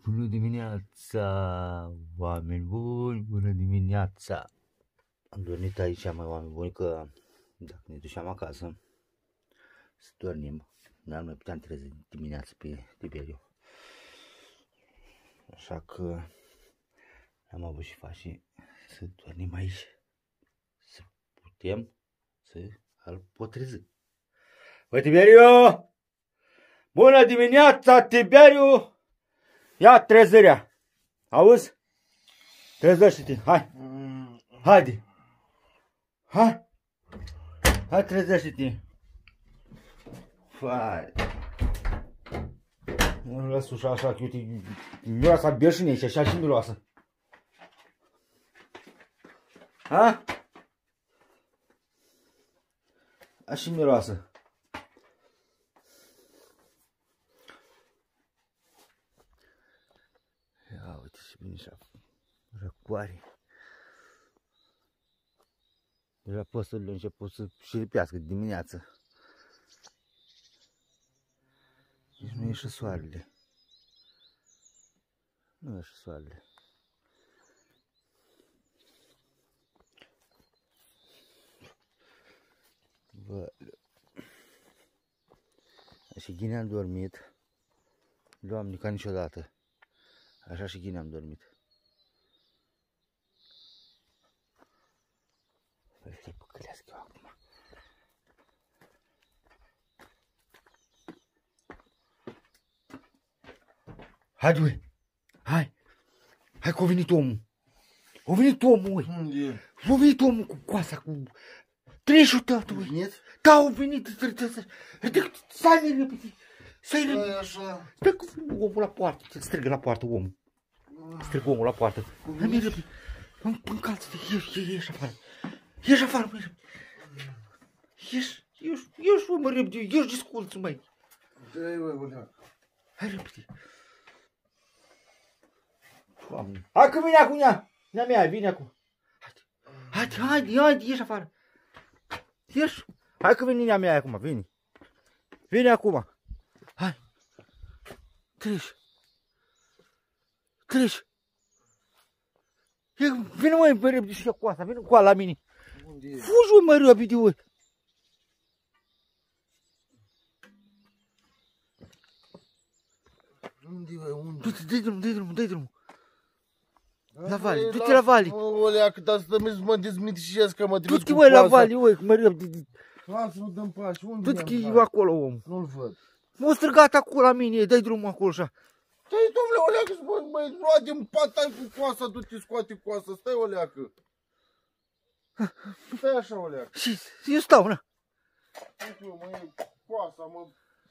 Bună dimineața, oameni buni, bună dimineața. Am dormit aici, mai oameni buni, că dacă ne duceam acasă să dormim, dar nu mai puteam trezi dimineața pe Tiberiu. Așa că am avut și face să dormim aici, să putem să-l potrezi. Băi, Tiberiu! Bună dimineața, Tiberiu! Ia trezirea! Auzi? Trezește-te, hai! Haide! Hai! Hai, trezește-te! Fai! Nu lăs ușa așa, că uite, miroasa bierșine și așa și miroasă. Ha? Așa miroasă. Ia uite și bine așa răcoare. Deja păsările au început să șiripească dimineața. Deci nu ieșe soarele. Nu ieșe soarele. Bă, și ghine am dormit. Doamne, ca niciodată. Așa și ghine am dormit. Să-i păcălească eu acum. Haide, băi! Hai! Hai că a venit omul! A venit omul, băi! Unde e? A venit omul cu coasa, cu treșul tău, băi! Da, a venit! Stai repede! Stai repede! Așa. Stai că omul la poartă, strigă la poartă omul. Strigă omul la poartă. Hai mai repede! Încalță-te, ieși afară! Ieși afară, măi! Ieși, mă, repede, ieși disculți, măi! Dă-i, băi, băleac. Hai repede! Doamne! Hai că vine acum ea! Nea mea, vine acum! Haide, ieși afară! Ieși! Hai că vine nea mea acum, vine! Vine acum! Hai! Treci! Vine, măi, repede și ia coasa, vine cu la mine! Unde e? Fugi, măi, repede, măi! Unde e, băi, unde? Du-te, dă-i drumul! La vale, du-te la vale! Mă, băleac, dar să mă dezmitişesc că mă trimis cu Du-te, măi, la coasa. vale, măi, mă repede! Lasă-mă dă-mi pași, unde Du-te că e acolo, om! Nu-l văd. M-a strigat acolo la mine, dă-i drumul acolo așa! Stai, domnule, oleacă, măi, lua din pat, ai cu coasa, du-te, scoate coasa, stai, oleacă. Stai așa, oleacă. Și eu stau, na! Uite, măi, coasa, mă.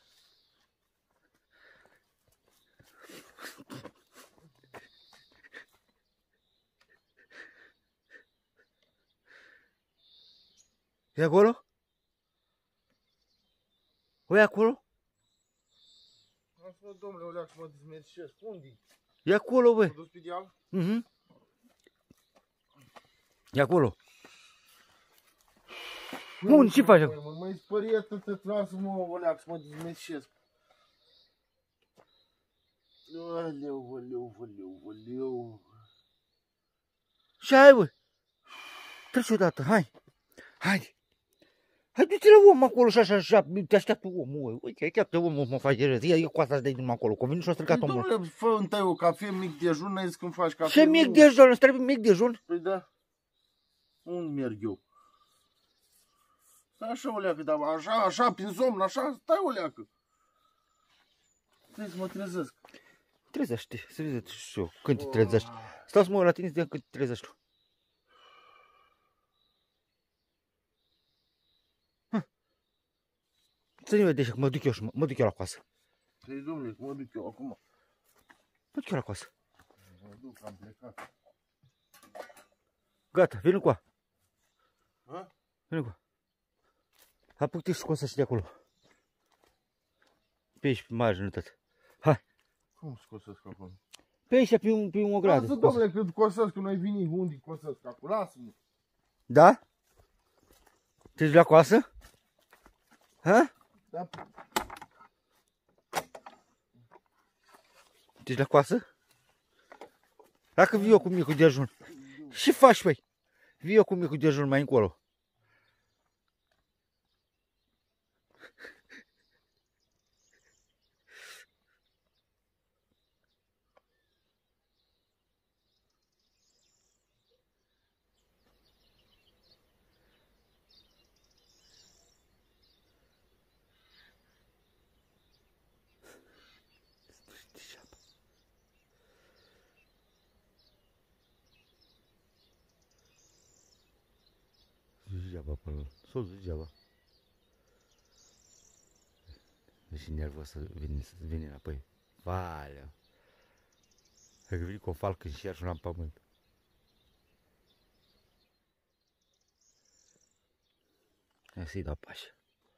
E acolo? O e acolo? Lasă-mă, domnule, oleacă, să mă dezmitişesc. Unde-i? E acolo, băi! M-a dus pe deal? E acolo. Bun, ce faci acum? Mă-i spăriet, lasă-mă, oleacă, să mă dezmitişesc. Oleu. Și hai, băi! Treci odată, hai! Haide! Hai, du-te la om acolo și așa, te așteaptă omul, băi! Uite, așteaptă omul, mă faci de râs. Ia coasa de din acolo, că a venit și a strigat omul. Dom'le, fă întâi o cafea, mic dejun, n-ai zis când faci cafea. Ce mic dejun? Îți trebuie mic dejun? Păi da. Unde merg eu? Stai așa, oleacă, dar așa, prin somn, așa, stai, oleacă. Trebuie să mă trezesc. Trezește, să vezi și eu, când te trezești. Stau să mă uit la tine de când te trezești tu. Să ne vedeți, că mă duc eu la coasă. Păi, dom'le, că mă duc eu acum. Mă duc eu la coasă. Mă duc, am plecat. Gata, vine cu a. Ha? Vine cu a. Apuc-te și scoasă și de acolo. Pe aici, pe margine, tot. Hai. Cum scosesc acolo? Pe aici, pe o gradă. Lasă, dom'le, că cosesc, că noi veni, unde cosesc acolo? Lasă-mă. Da? Te duci la coasă? Ha? Da. Te duci la coasă? Dacă vii eu cu micul dejun. Ce faci, băi? Vii eu cu micul dejun mai încolo. Degeaba acolo, sus degeaba. Deci nervos să vine înapoi. Valea. Dacă vine cu o falcă și iar și în pământ. Hai să-i dau pași.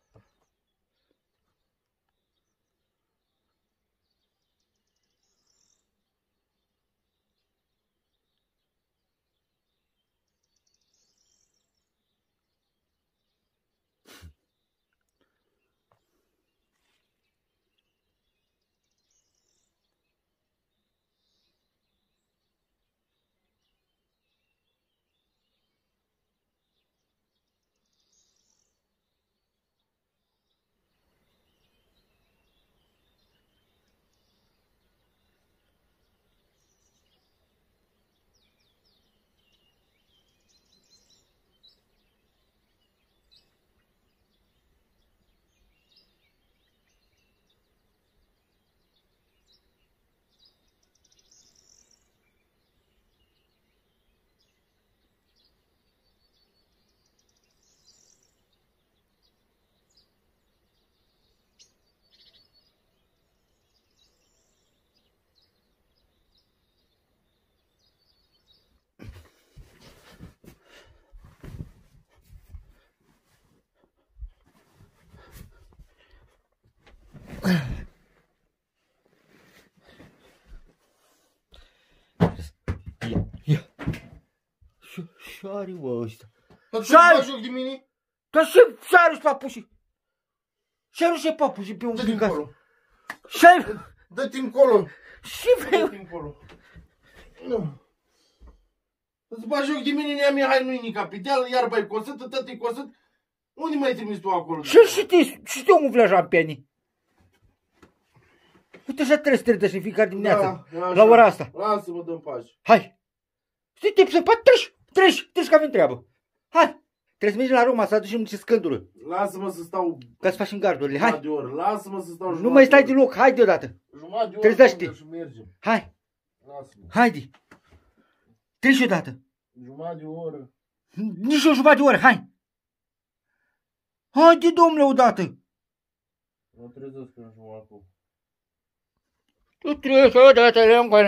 Ia. Ce-are, bă, ăsta? Ce-ai joc de mine? Dar ce-are papușii? Ce-are și papușii pe un Dă-te pic? încolo. Ce-ai? Dă-te încolo. Ce vrei? Dă-te încolo. Nu. Îți bagi joc de mine, nea Mihai, nu-i nici capital, iar bai cosătă, tătă-i cosăt. Unde mai trimis tu acolo? Și te omul vlea jampenii? Uite așa trebuie să te ridici în fiecare dimineață, la ora asta. Lasă-mă, dă-mi pași. Hai! Stai tip să pat, treci că avem treabă. Hai! Trebuie să mergem la Roma să aducem niște scânduri. Lasă-mă să stau Ca să facem gardurile, hai! de oră. Lasă-mă să stau jumătate. Nu mai stai deloc, hai deodată. Jumătate de oră Trezește-te. și mergem. Hai! Lasă-mă. Haide! Treci odată. Jumătate de oră. Nici o jumătate de oră, hai! Haide, domnule, odată! Mă trezesc în jumătate. Tu treci odată,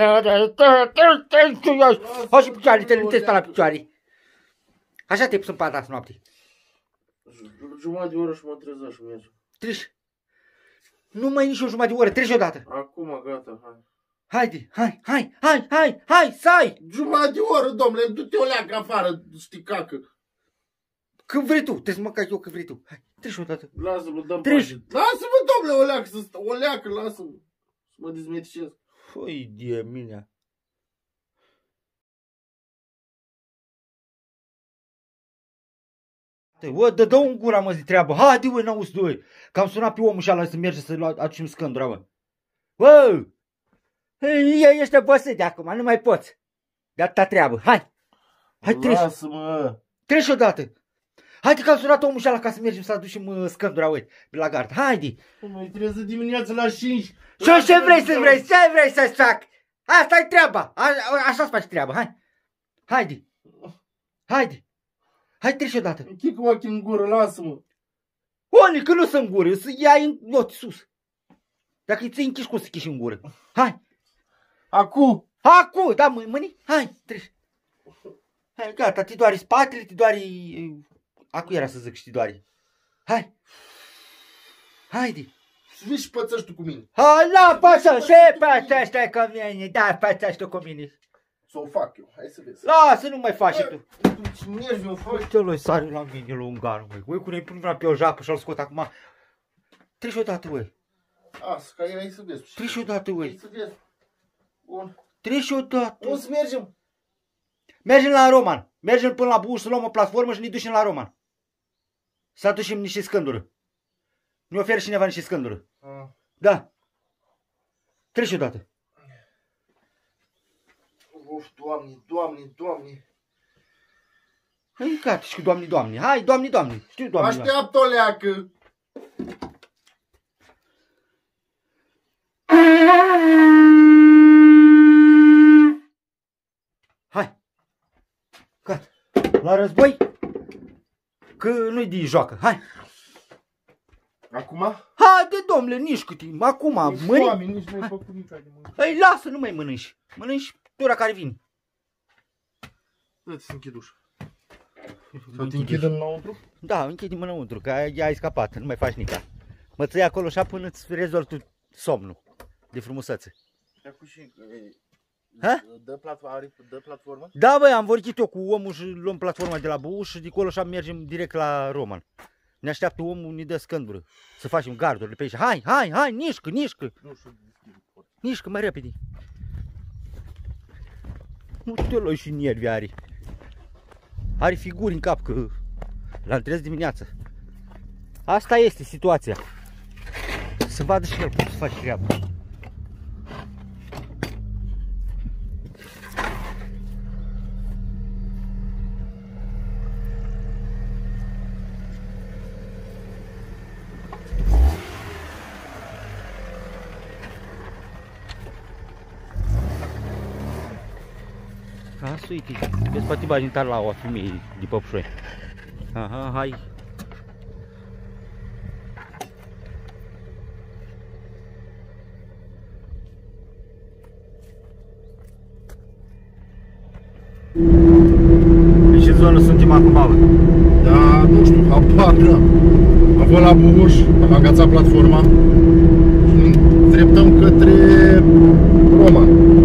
hai și picioare, te sta la picioare. Așa te pus în pat azi noapte. Jumătate de oră și mă trezesc și mergem. Treci. Nu mai nici o jumătate de oră, treci odată. Acum, gata, hai. Haide, hai, stai! Jumătate de oră, domnule, du-te o leacă afară, știi cacă. Când vrei tu, trebuie să mă cac eu când vrei tu. Hai, treci odată. Lasă-mă, dăm Treci. pași. Lasă-mă, domnule, o leacă, să stau, o leacă, lasă-mă. Să mă dezmeticez. Făi de mine. Bă, dă un gura, mă, zi treabă. Haide, bă, n-auzi, doi. Că am sunat pe omul și ala să merge să aducem scândura, bă. Bă! Ești obosit de acum, nu mai poți. De atâta treabă, hai. Hai, treci. Lasă-mă. Treci odată. Haide că am sunat omul și ala ca să mergem să aducem scândura, uite, pe la gard. Haide. Mai trebuie dimineața la 5. Și ce vrei să vrei? Ce vrei să-ți fac? Asta-i treaba. Așa-ți faci treaba, hai. Haide. Haide. Hai, treci odată. Închid cu ochii în gură, lasă-mă. Oni, că nu sunt în gură, să iai în ochi sus. Dacă îi ții închiși, cum să chiși în gură? Hai. Acu, da, mâini, hai, treci. Hai, gata, te doare spatele, te doare... Acu era să zic și te doare. Hai. Haide. Vii și pățești tu cu mine. Hai, la, pățește, ce pățește cu mine? Da, pățește cu mine. Să o fac eu, hai să vezi. Lasă, nu mai faci tu. Ce nervi o faci. Uite-l, sare la mine, lungarul, măi. Ui, cu ne pun mâna pe o japă și-l scot acum. Treci odată, ui. Asta, ca hai să vezi. Treci odată, Hai ui. să vezi. Bun. Treci odată. O să mergem. Mergem la Roman. Mergem până la Buș să luăm o platformă și ne ducem la Roman. Să aducem niște scândură. Ne oferă cineva niște scândură. Da. Treci odată. Of, Doamne, Doamne, Doamne. Hai, gata și cu Doamne, Doamne. Hai, Doamne, Doamne. Știu, Doamne, Doamne. Așteaptă o leacă. Hai. Gata. La război. Că nu-i de joacă. Hai. Acum? Haide, domnule, nici cu timp. Acum, mâini. Doamne, nici nu ai făcut niciodată de mâncare. Hai, lasă, nu mai mănânci. Mănânci tura care vine. Dă-ți să închid ușa. Sau te închidem înăuntru? Da, închidem înăuntru, că ai scăpat, nu mai faci nimic. Mă ții acolo așa până îți rezolvi tu somnul de frumusețe. Acum și... Ha? Dă platformă? Da, băi, am vorbit eu cu omul și luăm platforma de la Buș și de acolo așa mergem direct la Roman. Ne așteaptă omul, ne dă scândură. Să facem gardurile pe aici. Hai, hai, hai, nișcă, nișcă. Nu știu. Nișcă, mai repede. Nu te lua și nervi are. Are figuri în cap că l-am trezit dimineața. Asta este situația. Să vadă și el cum să faci treaba. Asta, uite, vezi, poate bagi în la o femeie de Păpușoi. Aha, hai. În ce zonă suntem acum, bă? Da, nu știu, habar n-am. Am fost la Buhuș, am agațat platforma și ne îndreptăm către Roma.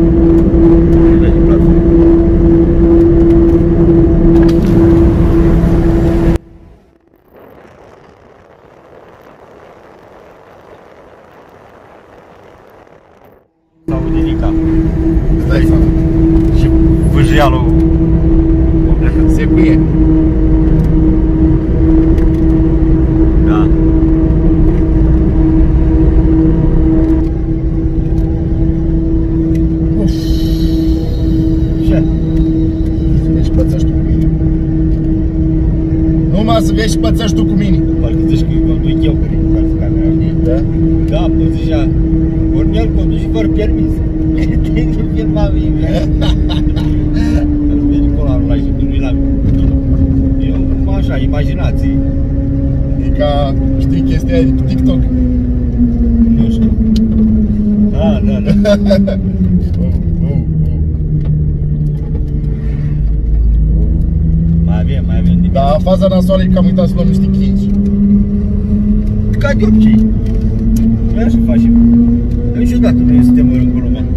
Și vâjialul se cuie. Da. Ce? Să vezi și pățești tu cu mine. Numai să vezi și pățești tu cu mine. Parcă zici că mă duc eu cu camera, știi? Da? Da, păi zicea, Cornel conduce fără permis. Te filma mie. Îți vede acolo anul ăla și nu-i la mine. Eu, așa, imaginații. E ca, știi chestia aia de pe TikTok? Nu știu. Da, da, da. Mai avem de Da, faza nasoală e că am uitat să luăm niște chingi. ca de obicei. Noi așa facem. Niciodată nu suntem în lumea.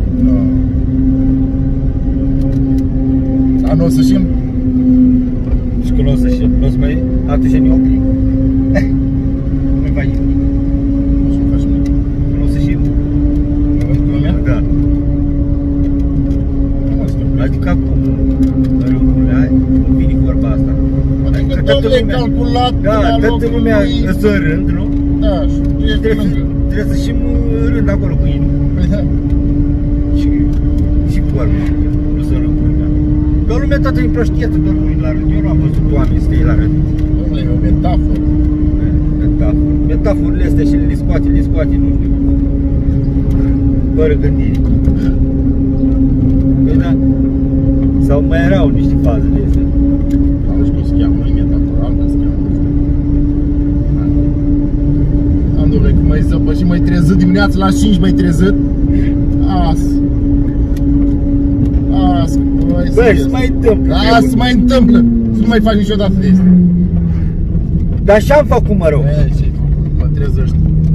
Dar nu o să știm? Și că nu o să știm, nu o să mai, atunci ne oprim. Nu mai faci nimic. Nu o să facem nimic. Nu o să știm. În lumea? Da. Adică acum, râurile aia, nu vine vorba asta. Adică domnule calculat da, toată lumea îți în rând, nu? Da, și trebuie să știm rând acolo cu ei. Păi da. Și vorba, nu să rând cu lumea. Că lumea toată e proștieță, doar nu e la rând. Eu nu am văzut oameni să stea la rând. Domnule, e o metaforă. Metaforile astea și le scoate, nu știu. Fără gândire. Păi da. Sau mai erau niște faze de astea. Nu știu cum se cheamă, nu-i metaforă, altă se cheamă. Am, domnule, că m-ai zăpășit, m-ai trezit dimineața la 5, m-ai trezit. Băi, se mai întâmplă. Da, se mai întâmplă. Să nu mai faci niciodată de asta. Dar ce-am făcut, mă rog? E, ce-ai făcut? Mă trezești.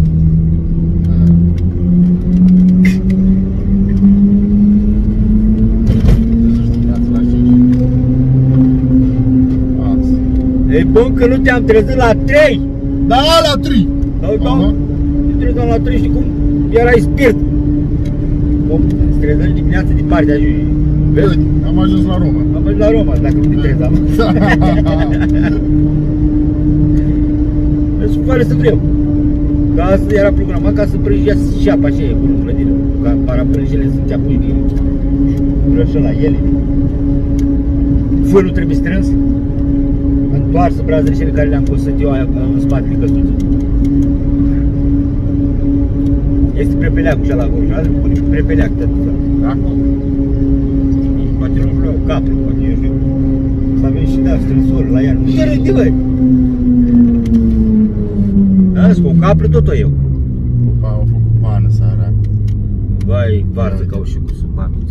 E bun că nu te-am trezit la 3. Da, la 3. Da, te trezeam la 3, știi cum? Erai spirit. Se trezești dimineața de partea aia. Vezi? Am ajuns la Roma. Am ajuns la Roma, dacă nu te trezeam. Deci pare să vreau. Ca asta era programat ca să prăjea și apa așa e în clădire. Ca parabrăjele să te apui din grășă la ele. Fânul trebuie strâns. Întoarsă brazele cele care le-am cosăt eu aia în spatele căsuțului. Este prepeleacul și la gorjă, pune prepeleac tot. Da? Poate nu vreau capul, poate eu știu. Să avem și da, strânsori la ea. Nu te râde, băi! Azi, cu capră tot o eu. Opa, au făcut pană seara. Vai, varză ca și cu sub aminte.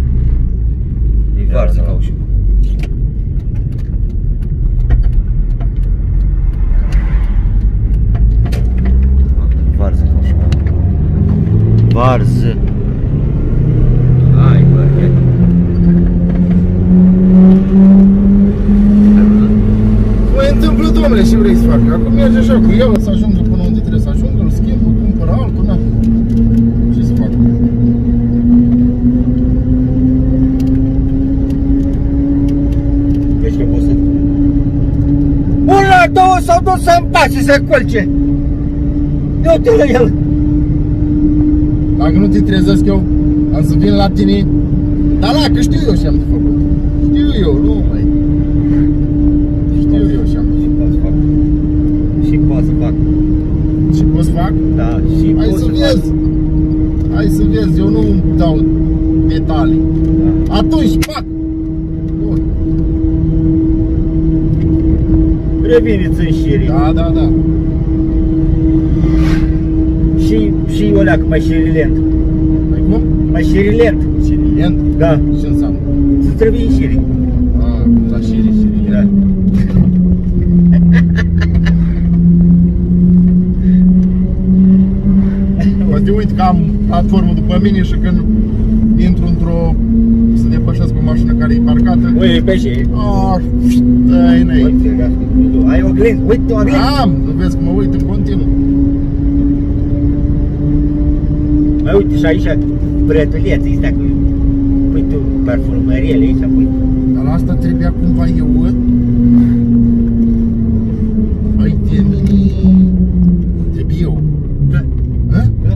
E varză ca și cu. Varză ca și cu. Varză. Hai, bă, hai. Mă întâmplă, domnule, și vrei să fac. Acum merge așa cu el, să ajungă până unde trebuie să ajungă, îl schimb, îl cumpără altul, na. Ce să fac? Vezi că poți să... Una, două s-au dus să împace, să colce! Du-te la el! Dacă nu te trezesc eu, am să vin la tine. Dar la, că știu eu ce am de făcut. Știu eu, nu mai. Știu eu ce am de făcut. Și poți să fac. Și pot să fac? Da, și Hai poți să să vezi. fac. Hai să vezi, eu nu dau detalii. Da. Atunci, fac! Bun. Reveniți în șirii. Da, da, da. Și o leacă mai șirilent. Mai cum? Mai șirilent. Silient? Da. Ce înseamnă? Să trebuie în șirii. Ah, la șirii. Da. Poate uit că am platformă după mine și când intru într-o... să depășesc o mașină care e parcată. Uite, pe și. Ah, stai, n-ai. Ai oglindă, uite o oglindă. Am, nu vezi că mă uit în continuu. Mai uite și aici brătulețe, astea cu... Păi tu, parfumăriele aici, pui. Dar la asta trebuia cumva eu. Hai de mine. Trebuie eu. Da. Hă? Da.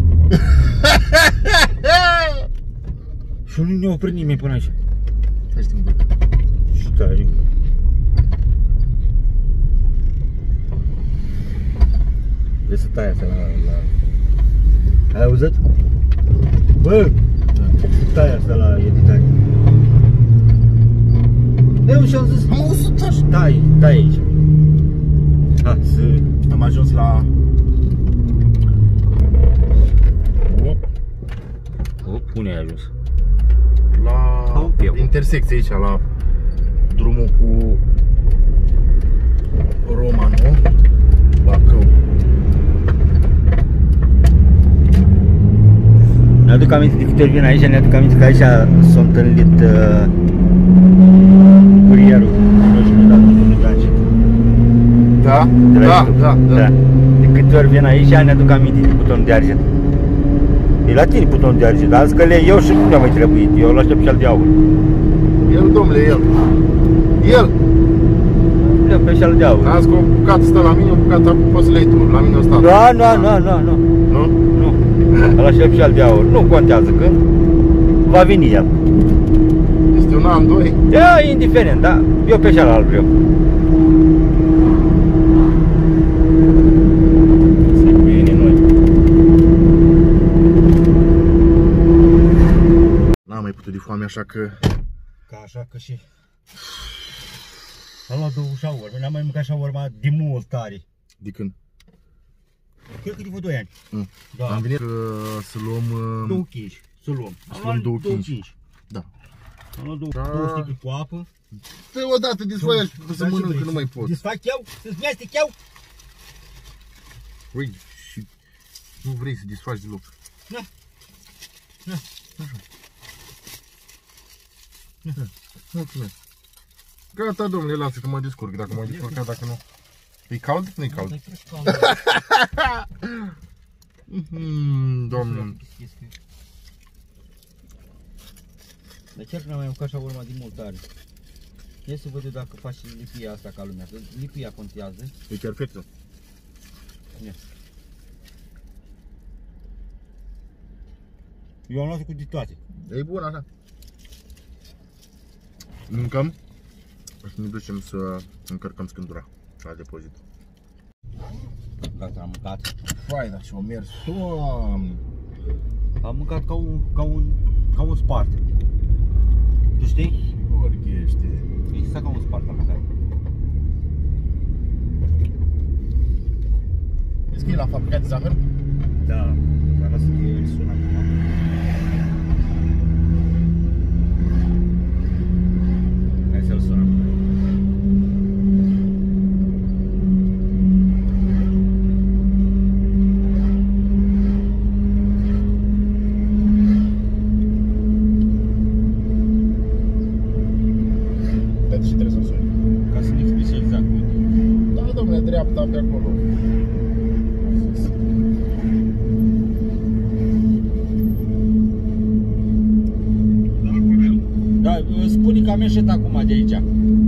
Și nu ne-a oprit nimeni până aici. Hai să te Stai. Vezi să tai asta la... Ai auzit? Bă! Să tai asta la editare. Eu și-am zis... Am auzit așa. Tai aici. Ha, să... Am ajuns la... Unde ai ajuns? La intersecție aici, la drumul cu Roma, nu? Bacău. Ne-aduc aminte de câte ori vin aici, ne-aduc aminte că aici s-a întâlnit curierul. Nu știu, domnul Ganci. Da? Da. De câte ori vin aici, ne-aduc aminte de butonul de argint. E la tine butonul de argint, dar că le eu și nu mi-a mai trebuit, eu îl aștept și al de aur. El, domnule, el. El! Le pe și al de aur. Azi că o bucată stă la mine, o bucată poți să le iei tu, la mine o stat. Nu. Nu? Nu. Îl aștept și al de aur. Nu contează când. Va veni el. Este un an, doi. E indiferent, da? Eu pe și al vreau. Să-i cu ei noi. N-am mai putut de foame, așa că... Ca așa că și... Am luat 2 șaurma, n-am mai mâncat șaurma de mult tare. De când? Cred că de vreo 2 ani. Da. Am venit să luăm... 2 kg, să luăm. Să luăm 2 kg. Da. Am luat 2 sticle cu apă. Stai odată, desfaia și să mănânc, că nu mai pot. Desfac eu? Să-ți miastec eu? Ui, și nu vrei să desfaci deloc. Na. Mulțumesc. Gata, domnule, lasă că mă descurc, dacă mă descurc, dacă nu. E cald? Nu-i cald. Doamne. Dar chiar n-am mai mâncat shawarma din mult tare. Ia să văd eu dacă faci și lipia asta ca lumea. Lipia contează. E perfectă. Ia. Eu am luat cu toate. E bun așa. Mâncăm și ne ducem să încărcăm scândura la depozit. Gata, am mâncat. Fai, dar și-o mers. Doamne! Am mâncat ca un spart. Tu știi? Orchește. Exact ca un spart am mâncat. Vezi că e la fabricat de zahăr? Da, dar lasă că el sună acum. Hai să-l sunăm. De ce trebuie să suni? Ca să-mi explici exact. Da, domnule, dreapta pe acolo. Da, spune că am ieșit acum de aici.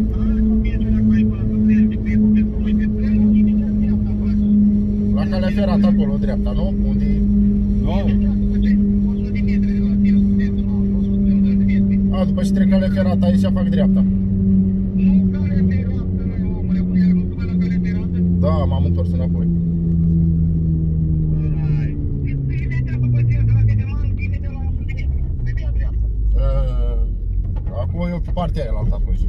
La calea ferată acolo, dreapta, nu? Unde... Nu? A, după ce trec calea ferată, aici fac dreapta. Da, m-am întors înapoi. Acum eu pe partea aia la alta apoi.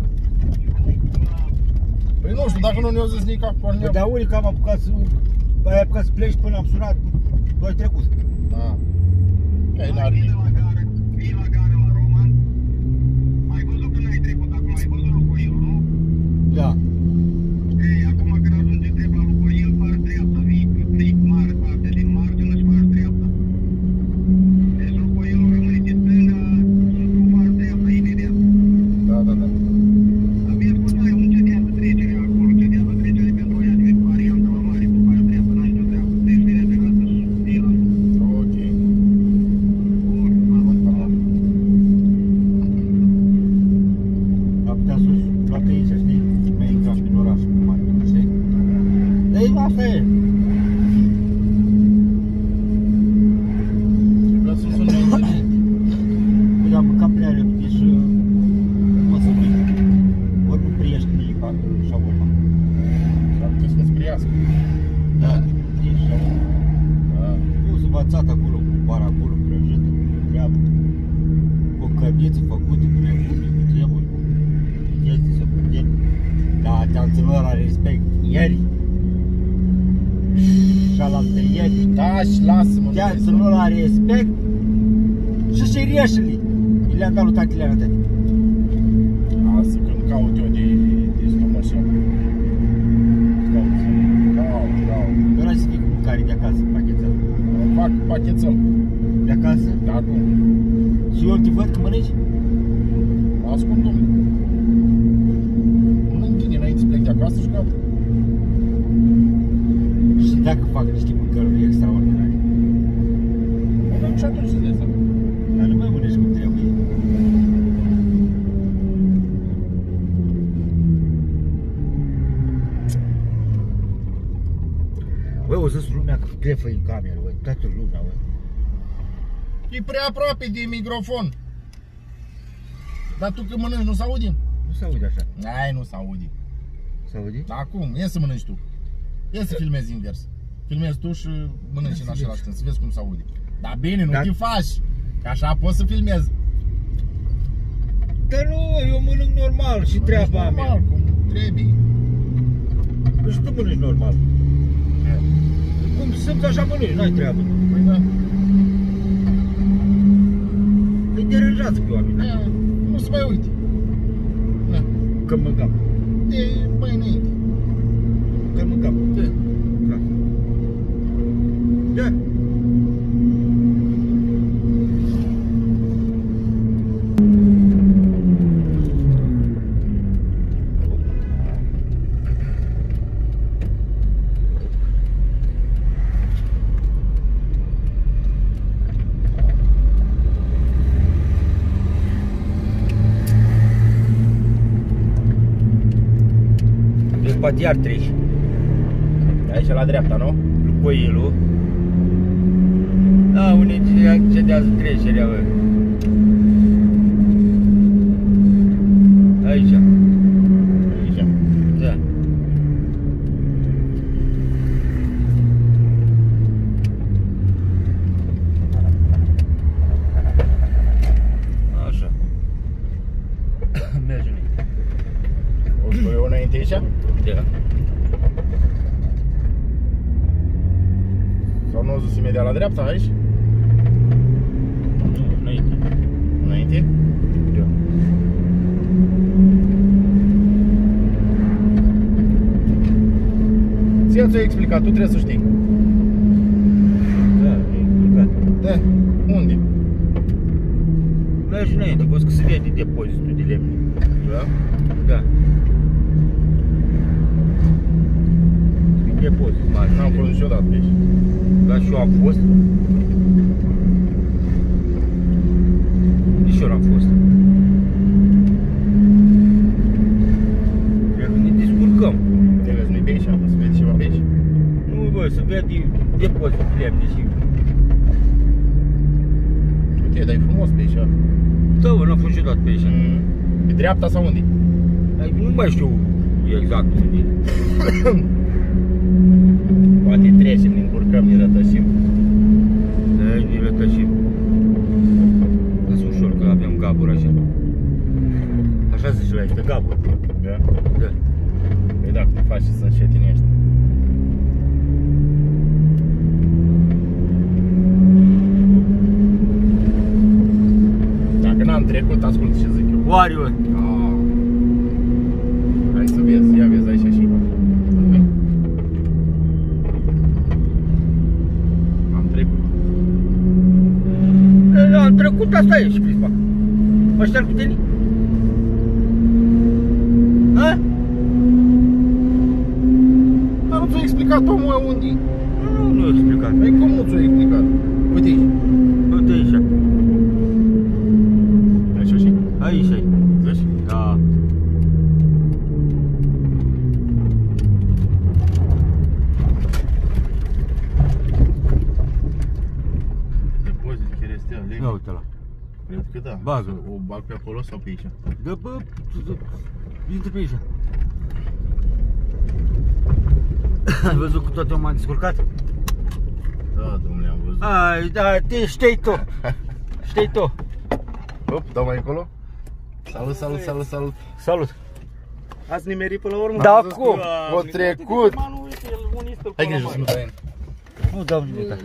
Păi nu știu, dacă nu ne-o zis Nica, porneam. Dar unii că am apucat să... Ai apucat să pleci până am sunat, tu ai trecut. Da. Că n-ar fi. Vii la gara la Roman, ai văzut că n-ai trecut acum, ai văzut Lucoil, nu? Da. Ei, acum când ajungi întreb la Lucoil, faci dreapta, vii strict mare parte din margină și faci dreapta. Deci Lucoilul rămâne de stânga și tu faci dreapta imediat. Da, da, da. Dar vezi că n-ai un cedează trecere acolo, cedează trecere pentru aia de varianta la mare, tu faci dreapta, n-ai nicio treabă. Treci direct pe asta și vii la Ok. Noaptea sus, noaptea aici, știi? Mai intrăm prin oraș, cum ar fi, știi? Ei, asta e. Vreau să sun mai Păi am mâncat prea repede și mă să vii. Ori nu priești clipa shawarma. S-ar putea să mă spriască. Da, priești shawarma. Da. Eu sunt învățat acolo cu barabulul prăjit, cu treabă. Cu o căniță făcută cu nebunii, cu treburi, cu chestii să putem. Da, te-am ținut la respect ieri. Și alaltă ieri. Da, și lasă-mă. Te-am ținut la respect. Și șerieșele. Le-am dat lui tatile la tăti. Lasă că îmi caut eu de stomașel. Caut. Eu n-aș să fii cu mâncare de acasă, pachetel. Fac pachetel. De acasă? De acum. Și eu te văd că mănânci? Ascund, domnule. Mănânc bine înainte să plec de acasă și gata. Și dacă fac niște mâncăruri extraordinare. Mănânc și atunci să dai seama. Dar nu mai mănânci cum trebuie. Băi, o să-ți lumea că grefă în cameră, băi, toată lumea, băi. E prea aproape de microfon. Dar tu când mănânci nu s-aude? Nu se aude așa. Ai, nu s-aude. Se aude? Acum, ia să mănânci tu. Ia să filmezi invers. Filmezi tu și mănânci în același timp, să vezi cum s-aude. Dar bine, nu te faci. Că așa poți să filmezi. Dar nu, eu mănânc normal și treaba mea. Normal, cum trebuie. Păi și tu mănânci normal. Cum sunt așa mănânci, n-ai treabă. Păi da. Îi deranjează pe oameni. Aia, nu se mai uite. Da. Că mâncam. De mai înainte. Că mâncam. Da. Da. poate iar treci. Aici la dreapta, nu? Lucoilul. Da, unii cedează trecerea, bă. Aici. Aici. Da. Așa. Merge înainte. O să eu înainte aici? Da. Sau nu o zis imediat la dreapta aici? Nu, înainte. Înainte? Da. Ție ți-o explicat, tu trebuie să știi. Da, e explicat. Da, unde? Mergi înainte, că o să se vede depozitul de lemne. Da? Da. Depozit mare. N-am fost niciodată pe aici. Dar și eu am fost. Nici eu n-am fost. Cred că ne descurcăm. Te vezi, nu-i pe aici? Se vede ceva pe aici? Nu, bă, să vede depozitul de lemne și... Uite, dar e frumos pe aici. Da, bă, n-am fost niciodată pe aici. Pe dreapta sau unde? Dar nu mai știu exact unde e. Poate trecem, ne încurcăm, ne rătășim. Da, ne rătășim. Lăs ușor, că avem gaburi așa. Așa zice la aici, pe gaburi. Da? Da. Păi da, te faci să înșetinești. Dacă n-am trecut, ascult ce zic eu. Oare, bă? Hai să vezi, ia vezi aici și. Am trecut. Am trecut, asta e și prisma. Mă șterg cu tine? Ha? Dar nu ți-a explicat omul unde e. Nu e explicat. Păi cum nu ți-a explicat? Uite aici. Uite aici. Aici și? Aici ai. Zici? Da. Depozit, cherestea, lemn. Ia uite la. Cred că da. Bagă. O bag pe acolo sau pe aici? Da, bă, intră pe aici. Ai văzut că toate m-am descurcat? Da, domnule, am văzut. Ai, da, te știi tu. Știi tu. Hop, dau mai încolo. Salut, salut, salut, salut. Salut. Ați nimerit până la urmă? Da, Am zis cum? că O trecut. Manul, uite, el unistă Hai până grijă la să nu mare. dai. Nu dau nimic.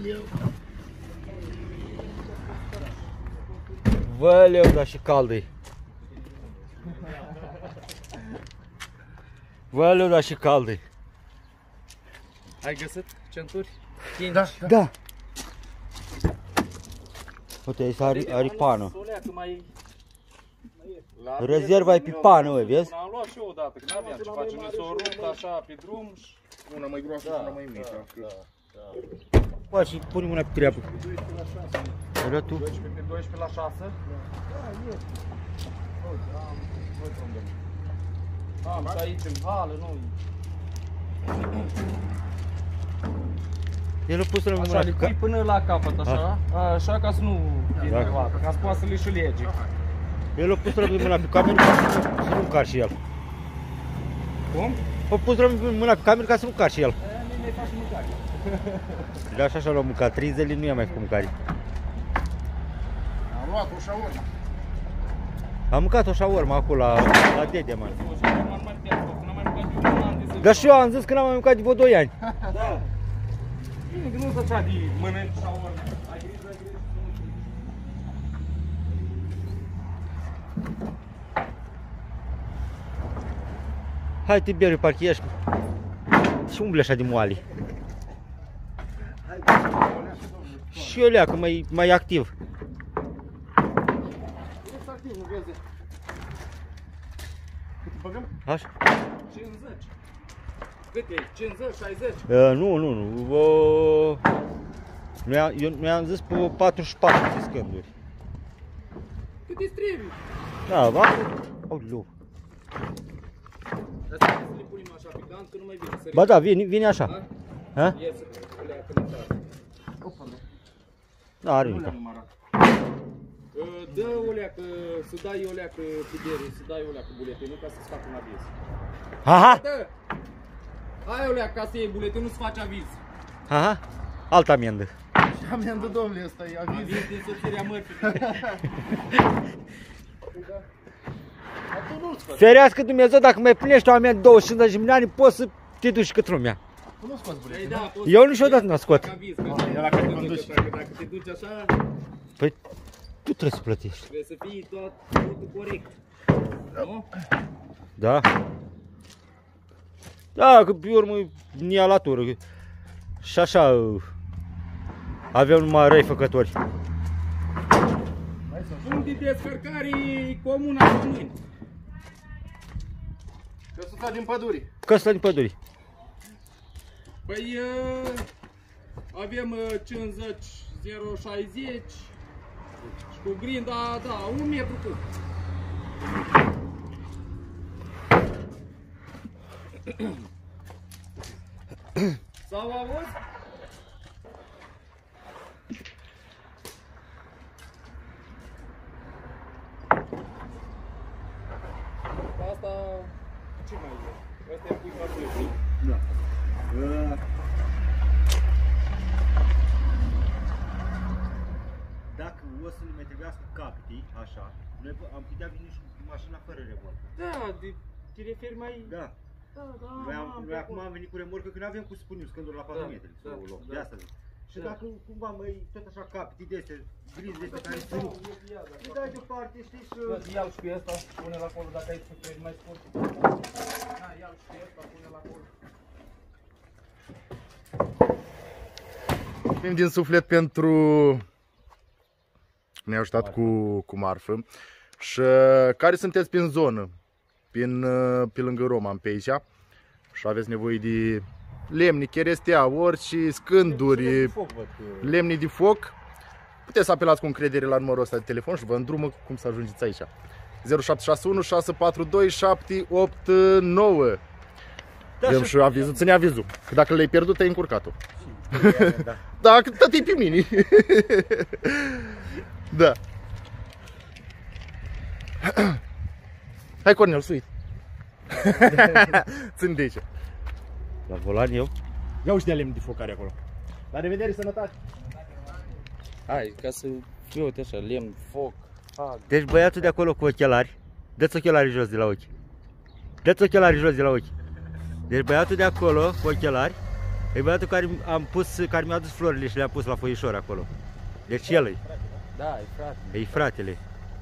Văleu, dar și cald-i. Văleu, dar și cald-i. Ai găsit centuri? Da, Da. Uite, aici are pană. Soleacă mai... Rezerva e pe pană, băi, vezi? Am luat și eu odată, că n-aveam ce face. Mi s-o rupt așa pe drum și... Una mai groasă, una mai mică. Bă, și pune mâna pe treabă. Era tu? 12 pe 12 la 6? Am și aici în hală, nu... El a pus la Așa, mâna le pe pui până la capăt, așa, așa ca să nu vină roată, ca să poată să le și lege. El a pus la mâna pe cameră ca să nu încar și el. Cum? A pus la mâna pe cameră ca să nu încar și el. Ne faci mâncare. De așa l-am mâncat, 3 zile nu i-am mai făcut mâncare. Am luat o șaurma. Am mâncat o șaurma acolo la dede, man. Nu mai mâncat de un an de zile. Dar și eu am zis că n-am mai mâncat de vreo 2 ani. Da. Bine, că nu-ți așa de mănânci sau ai grijă, Hai, Tiberiu, parcă ești și umble așa de moale. Și eu leacă mai activ. activ, nu vezi? Cât băgăm? Așa? 50. Cât e? 50, 60? Nu. Noi am zis pe 44 de scânduri. Cât îți trebuie? Da, va? Aoleu. Asta să le punem așa așa pe gant, că nu mai vine. Ba da, vine așa. Ha? Iese, alea când intrare. Nu are Nu nimic. le-am numărat. Dă o leacă, să dai o leacă putere, să dai o leacă buletinul ca să-ți facă un aviz. Aha, Dă! Hai o leacă ca să iei buletinul, să faci aviz. aha, altă amendă. Și amendă, domnule, ăsta e aviz. Aviz din soțirea mărții. Ferească Dumnezeu, dacă mai plinești o amendă 250 de milioane, poți să te duci cât lumea. Nu scoți Păi buletin. da, poți Eu niciodată n-am scot. să faci aviz, ăla care conduci. Dacă te duci așa, Păi, tu trebuie să plătești. trebuie să fii totul corect. Nu? Da? Da, că pe urmă ne ia la tură. Și așa avem numai răi făcători. Punct de descărcare comuna Români. Căsuța din păduri. Căsătă din păduri. Păi avem 50 060 și cu grinda, da, 1 metru cub. Sau auzi? Asta ce mai e? Asta e pui farfurie. Da. Dacă o să ne mai trebuiască captii, așa, noi am putea veni și cu mașina fără remorcă. Da, te referi mai... Da. Da, da, Noi acum am venit cu remorcă că nu avem cu să punem scânduri la 4 metri da, sau loc. da. De asta zic. Și Da. dacă cumva mai tot așa captii de astea, grizi de astea care să nu. Îi dai deoparte, știi, și... Ia-l și pe ăsta, pune-l acolo dacă ai să treci mai scurt. Da, ia-l și pe ăsta, pune-l acolo. Mulțumim din suflet pentru ne-a ajutat cu marfă. Și care sunteți prin zonă, pe lângă Roman, pe aici, și aveți nevoie de lemne, cherestea, orice, scânduri, lemne de foc, puteți să apelați cu încredere la numărul ăsta de telefon și vă îndrumă cum să ajungeți aici. 0761 642 789. Vrem și avizul, ține avizul, că dacă l-ai pierdut, ai încurcat-o. Da. Da, că tot e pe mine. Da. Hai, Cornel, suit. Țin de aici. La volan eu? Ia uite de lemn de focare acolo. La revedere, sănătate. Hai, ca să fiu, uite așa, lemn, foc, fag. Deci băiatul de acolo cu ochelari, dă-ți ochelarii jos de la ochi. Dă-ți ochelarii jos de la ochi. Deci băiatul de acolo cu ochelari, e băiatul care mi-a adus florile și le-a pus la foișor acolo. Deci el e. Da, e frate. E fratele.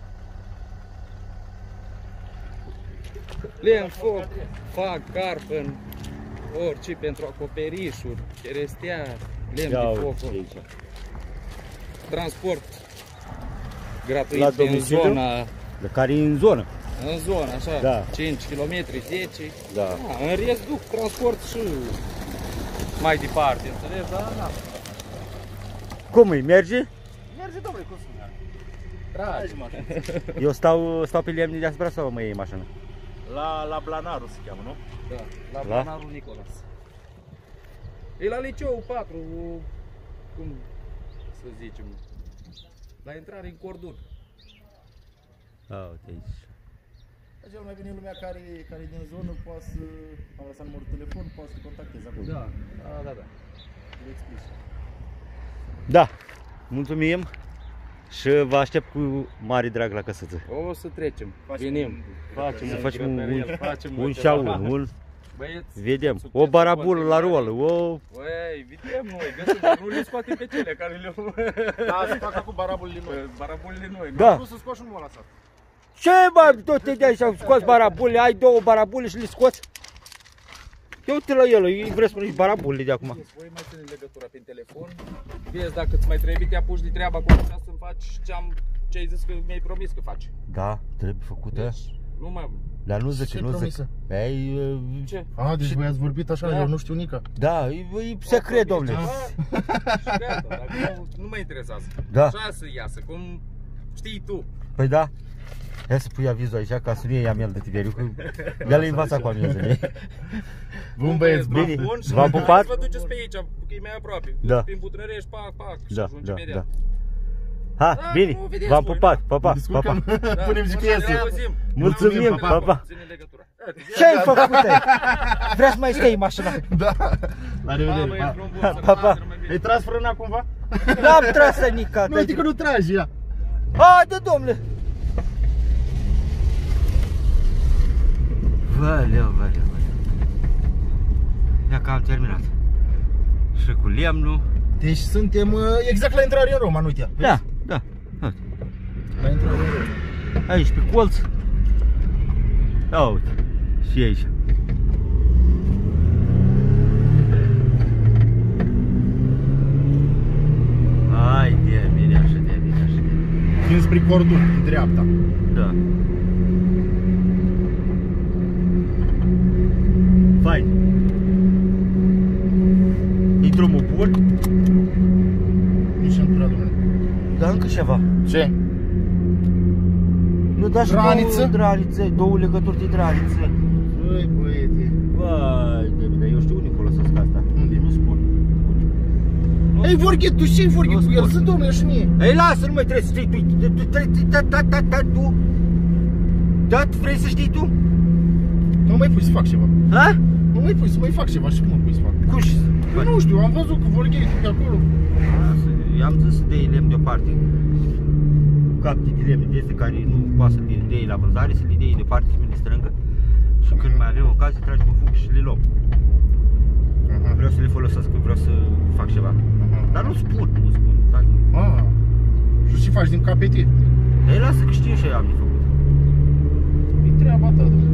Lemn, foc, fag, carpăn, orice pentru acoperișuri, cherestea, lemn de foc. Transport gratuit La în domiciliu? zona, De care e în zonă. în zona, așa, Da. 5 km, 10. Da. Da, în rest duc transport și mai departe, înțelegi? Da, da. Cum îi merge? Merge, domnule, cum să meargă? Tragi, Eu stau pe lemne deasupra sau mă iei mașina? La Blanaru se cheamă, nu? Da, la La? Banarul Nicolas. E la liceu 4, cum să zicem, la intrare în cordon. Uite aici. Cel mai bine lumea care e din zonă poate să am lăsat numărul de telefon, poate să contacteze acolo. Da, da, da. Le explici. Da, mulțumim și vă aștept cu mare drag la căsăță. O să trecem, Facem venim. Să facem un ceva. șaun, Băieți, vedem, succes o barabulă în la continuare. rolă, o... Băi, vedem noi, găsim, nu le scoatem pe cele care le-au... Da, să facă cu barabulile noi. Barabulile noi, nu? Da. Nu să scoși un mult la sat. Ce bă, tot te dai și-au scos barabule, ai două barabule și le scoți? Ia uite la el, îi vrei să spunești barabule de acum. Voi mai ține legătura prin telefon, vezi dacă îți mai trebuie, te apuci de treaba cu așa să-mi faci ce ai zis că mi-ai promis că faci. Da, trebuie făcută. Deci, nu mai... Dar nu zice, Ce nu zice. promisă? Ei, Ce? A, deci voi ați vorbit așa, Da. eu nu știu nica. da, e secret, domnule. Și gata, dacă nu mă interesează. Da. Așa să iasă, cum știi tu. Păi da. Hai să pui avizul aici ca să nu iei amel de Tiberiu, că ea le învața cu amenzele. Bun băieți, Bine. Bun, și V-am pupat? vă duceți pe aici, că e mai aproape. Da. Prin Butrărești, pac, și Da, ajungi da, imediat. da. Ha, Da, bine, nu vedeți v-am voi, pupat, da. pa, pa, pa, pa. Da, Punem GPS-ul. ne auzim. Mulțumim, pa, pa. Ține legătura. Ce-ai făcut ai? Vrea să mai stai în mașina? Da. La revedere. Băi, Pa. drum bun, Pa, sănătate, pa. numai bine. Ai tras frâna cumva? N-am tras nica. Nu, uite că nu tragi, ia. Haide, domnule. Valeu. Ia că am terminat. Și cu lemnul. Deci suntem exact la intrare în Roma, nu-te ia. Da, da. La intrare în Roma. Aici pe colț. Ia uite. Și aici. Hai de mine așa. Vin spre cordul, de dreapta. Da. Fain. E drumul bun? Nu știu prea, domnule. Dar încă ceva. Ce? Nu da și Draniță? două legături de draniță. Băi, băiete. Vai de mine, eu știu unde folosesc asta. Unde? Nu spun. Ei, vorghe, tu ce-i vorghe Nu cu el? spun. Sunt domnule și mie. Ei, lasă, nu mai trebuie să știi tu. Da, tu vrei să știi tu? Nu mai pui să fac ceva. Ha? Nu mai pui să mai fac ceva și cum mă pui să fac? Cuși. Păi nu știu, am văzut că vorghei tu pe acolo. I-am zis să dai lemn deoparte. Cap de lemn de este care nu poate să le dai la vânzare, să le dai deoparte să mi le strângă. Și când mai avem ocazie, tragem în fug și le luăm. Aha. Vreau să le folosesc, vreau să fac ceva. Aha. Dar nu spun. Da. Ah. Și ce faci din KPT? Ei, lasă că știu și eu am de făcut. E treaba ta, domnule.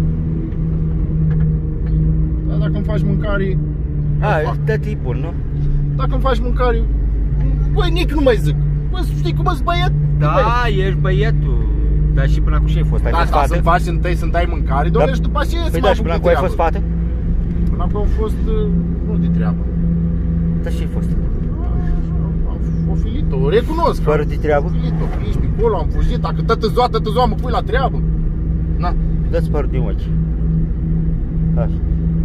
Dar dacă îmi faci mâncare... A, tătii bun, nu? Dacă îmi faci mâncare... Băi, nici nu mai zic. Bă, știi cum ești băiat? Da, ești băietul. Dar și până acum ce ai fost? Ai Da, fost da, fată? să-mi faci întâi să-mi dai mâncare, domnule, și după aceea să Păi mă da, și apuc până de acum ai treabă. fost fată? Până acum am fost... nu de treabă. Dar ce ai fost? Am filit-o, o recunosc. Fără de treabă? Am filit-o, pe aici, pe acolo, am fugit. Dacă tătă ziua mă pui la treabă. Na. Dă-ți părul din ochi. Așa.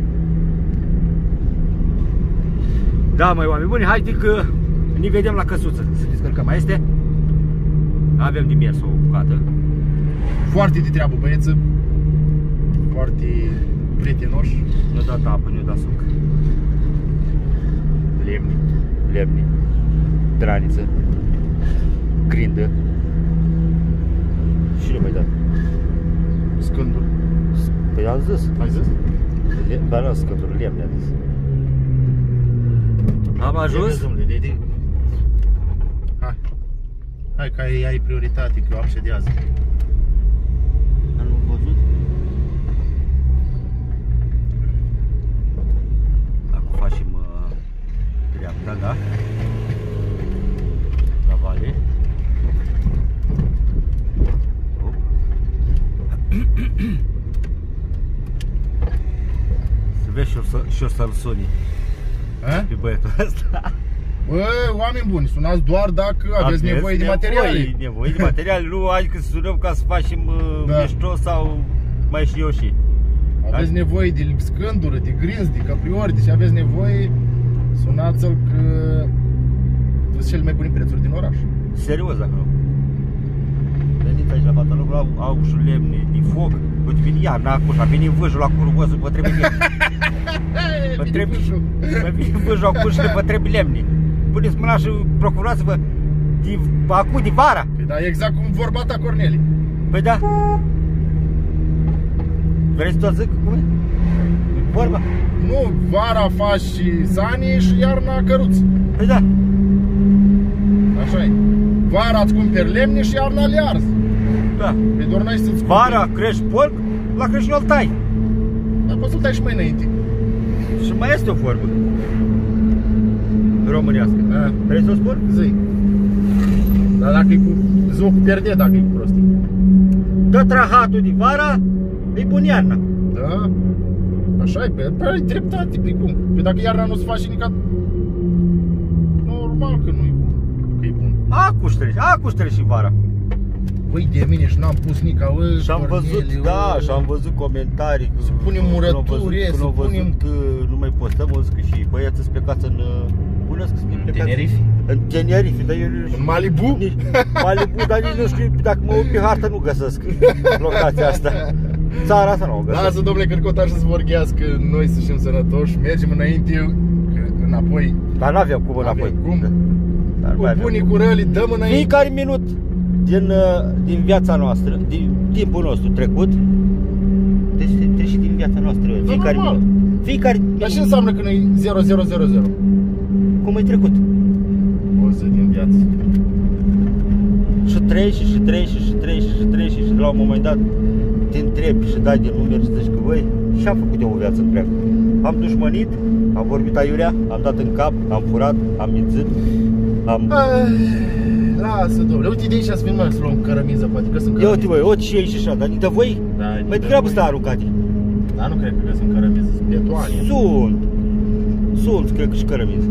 Da, măi, oameni buni, haide că ne vedem la căsuță. Să descărcăm. Mai este? Avem de mers o bucată. Foarte de treabă, băieță. Foarte prietenoși. Nu dat apă, nu dat suc. Lemni, draniță, grindă. Și nu mai dat. Scânduri. Păi am zis. Ai zis? Dar nu scăpturi, lemne am zis. Am ajuns? Hai. Hai că ai prioritate, că eu am ședează. Am văzut? Acum facem dreapta, da? La vale. Hop. Să vezi și o să-l suni pe băietul ăsta. Bă, oameni buni, sunați doar dacă aveți nevoie de materiale. Nevoie de materiale, nu adică să sunăm ca să facem Da. mișto sau mai știu eu și. Aveți nevoie de scândură, de grinzi, de capriori, deci aveți nevoie, sunați-l că sunt cele mai bune prețuri din oraș. Serios dacă nu. Veniți aici la Batalogul, au și lemne de foc. Uite, vine iarna acum, vine vâjul la curvoză, vă trebuie lemne. Vă vine vâjul acum și vă trebuie lemne. Puneți mâna și procurați-vă acum de vara. Păi da, exact cum vorba ta, Corneli. Păi da. Vrei să tot zic cum e? Vorba? Nu, vara faci și sanie și iarna căruți. Păi da. Așa e. Vara îți cumperi lemne și iarna le arzi. Da. Pe doar n-ai să-ți cumperi. Vara crești porc, la Crăciun îl tai. Dar poți să-l tai și mai înainte. Și mai este o vorbă românească. A, Vrei să o spun? zi. Dar dacă e cu zocul pierde, dacă e cu prostii. Dă trahatul de vara, e bun iarna. Da. Așa e, pe ai dreptate, pe cum? Pe dacă iarna nu se face nici normal că nu e bun. Că e bun. Acu ștergi și vara. băi de mine și n-am pus nici Și am văzut, da, și am văzut comentarii. Să punem murături, să punem că nu mai postăm, o că și băieții sunt plecați în... Unde că sunt plecați? Tenerife? În Tenerife, dar eu... În Malibu? Malibu, dar nici nu știu, dacă mă uit pe hartă nu găsesc locația asta. Țara asta nu o găsesc. Lasă, domnule, cărcotaș să-ți vorbească, noi să fim sănătoși, mergem înainte, înapoi. Dar n-avem cum înapoi. Cum? Dar Cu bunii, cu rălii, dăm înainte. Fiecare minut din viața noastră, din timpul nostru trecut, deci trece din viața noastră, fiecare normal. minut. Fiecare Dar ce înseamnă când e 0000? Cum e trecut? O zi din viață. Și treci și treci și treci și treci și la un moment dat te întrebi și dai din numeri și zici că băi, și-am făcut eu o viață întreagă. Am dușmănit, am vorbit aiurea, am dat în cap, am furat, am mințit, am... Lasă, domnule, uite de aici să filmăm să luăm cărămiză, poate că sunt Ia cărămiză. uite băi, o ce și așa, dar nici de voi? Da, Mai degrabă stă aruncate. Dar nu cred că sunt cărămiză, sunt pietoane. Sunt, cred că și cărămiză.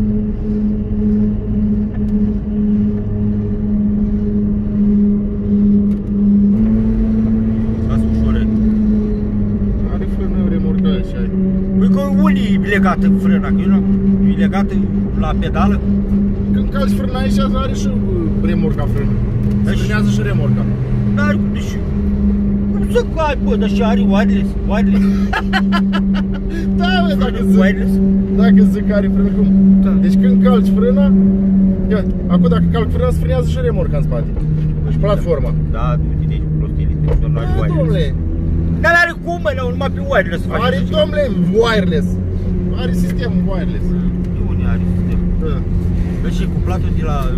Lasă ușoare. Are frână remorcă așa. Păi că unde e legată frâna? Că e legată la pedală? Când calci frâna aici, are și remorca frână. Se frânează și remorca. N-are cum, deci... Cum să cai, bă, dar și are wireless? Da, bă, dacă Wireless? zic că are frână, cum? Da. Deci când calci frâna, ia, acum dacă calci frâna, se frânează și remorca în spate. Și platforma. Da, uite de aici, prostii, nu are Da, wireless. domnule. Dar are cum, mă, numai pe wireless să faci Are, așa ceva. domnule, wireless. Are sistemul wireless. De unde are sistem? Da. Deci și cuplatul de la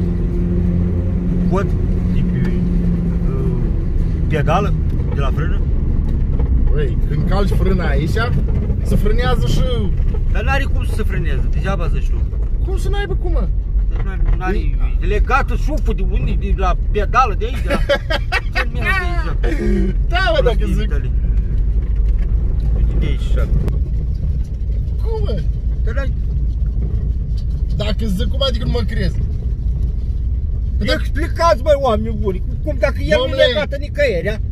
cod, de pe pedală, de la frână. Băi, când calci frâna aici, se frânează și... Dar n-are cum să se frâneze, degeaba zici tu. Cum să n-aibă cum, mă? N-are, e legată șuful de unde, de la pedală, de aici, de la... Ce merg de aici? Da, mă, dacă zic. Uite de aici, așa. Cum, mă? Dar n-ai... Dacă zic cum, adică nu mă crezi. Explicați, băi, oameni buni, cum dacă el nu Domnule. e legată nicăieri, a?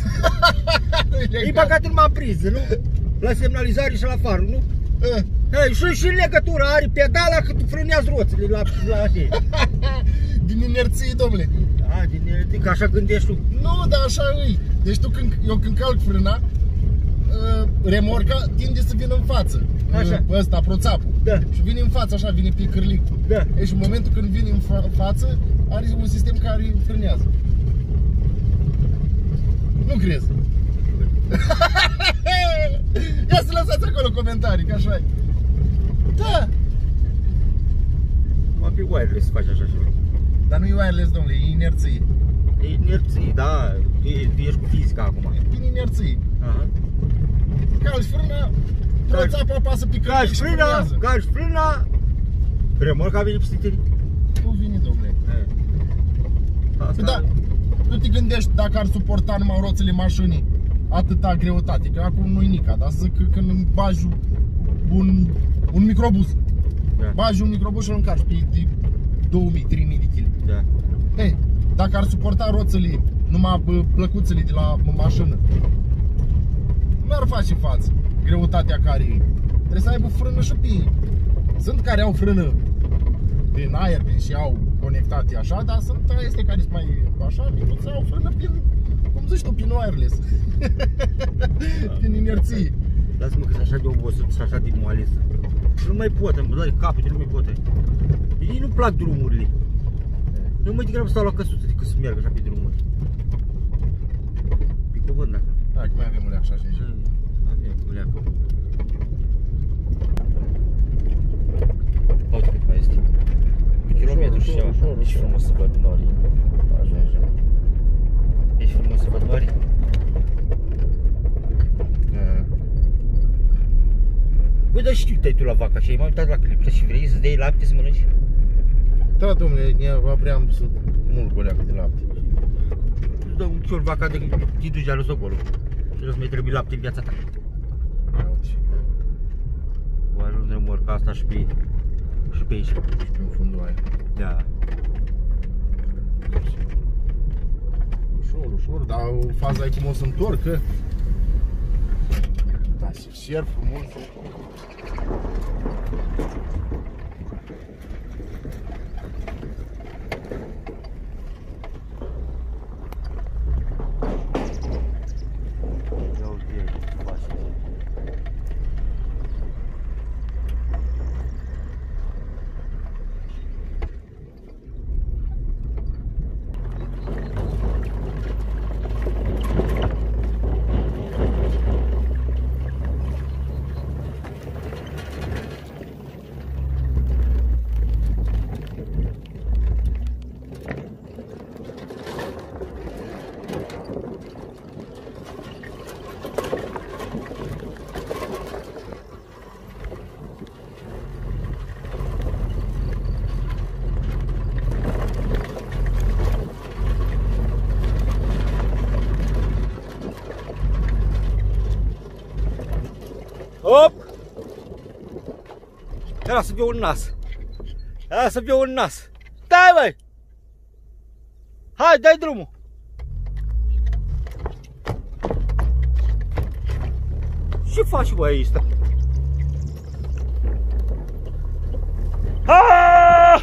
E băgat numai în priză, nu? La semnalizare și la farul, nu? Ei, și legătura are pedala cât frânează roțile la aceea. Din inerție, domnule. A, din că așa gândești tu. Nu, dar așa îi. Deci tu eu când calc frâna, remorca tinde să vină în față. Așa. Ăsta, proțapul. Da. Și vine în față, așa, vine pe cârlicul. Da. E și în momentul când vine în față, are un sistem care frânează. Nu crezi? Ia să lăsați acolo comentarii, că așa e. Da. Numai pe wireless faci așa ceva. Dar nu e wireless, domnule, e inerție. E inerție, da, tu ești cu fizica acum. Din inerție. Aha. Calci frâna, proțapul apasă pe cârlic și frânează. Calci frâna, remorca vine peste tine. Nu vine, domnule. Asta... Da, tu te gândești dacă ar suporta numai roțile mașinii atâta greutate, că acum nu-i nica, dar zic că când bagi un microbus, Da. bagi un microbus și îl încarci pe 2000-3000 de kg. Da. Ei, dacă ar suporta roțile, numai plăcuțele de la mașină, nu ar face față greutatea care e. Trebuie să aibă frână și pe ei. Sunt care au frână din aer și au conectate așa, dar sunt este care sunt mai așa, micuțe, au frână prin, cum zici tu, prin wireless. Prin inerție. Lasă-mă că sunt așa de obosit și așa de moales. Nu mai pot, îmi dai capul, nu mai pot. Ei nu plac drumurile. Nu mai degrabă stau la căsuță decât să meargă așa pe drumuri. Pe cuvânt, dacă. Hai că mai avem ulea așa și aici. Avem uleacă. Uite cât mai este. Kilometru și ceva. Ești frumos să văd norii. Ajunge. Ești frumos să văd norii. Băi, dar știu te-ai tu la vaca și ai mai uitat la clip și vrei să-ți dai lapte să mănânci? Da, domnule, vreau să mult cu leacă de lapte. Îți dă un cior vaca de te duci de alus acolo. Și nu-ți mai trebuie lapte în viața ta. O ajungi remorca asta și pe aici. Și pe fundul aia. Da. Și ușor, ușor, dar faza e cum o să întorcă. Da, și șer frumos. Ia uite, pași. Hop! Era să fiu un nas. Era să fiu un nas. Stai, băi! Hai, dai drumul! Ce faci, băi, aici? Ah!